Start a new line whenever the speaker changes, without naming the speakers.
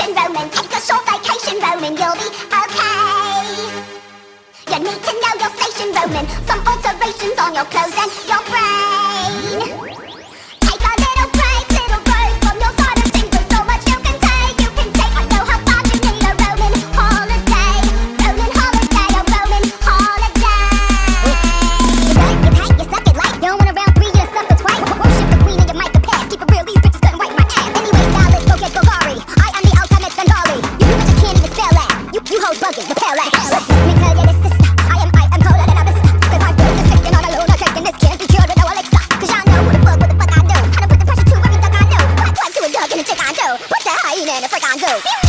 station roaming. Take a short vacation roaming, you'll be okay. You need to know your station roaming. Some alterations on your clothes and your brain. Take a little break from your side of things. There's so much you can take. I know how bad you need a roaming holiday. Roaming holiday, a roaming holiday. You tight, you suck it like you don't want around 3 years, suck it twice. Worship the queen and you might the pass. Keep it real, these bitches couldn't wipe my ass. Anyway, stylist, go get Bulgari. I am the ultimate Bengali. You bitches can't even spell that. You hoes bugging, the pale ass. Let me tell you this, sister. I am colder than a blister. Cause my foot is sticking on a load. I'm taking this can't be cured with no elixir. Cause y'all know what the fuck I do. How to put the pressure to every duck I know. Quack to a duck and a chick I do. Put the hyena in a frick I do.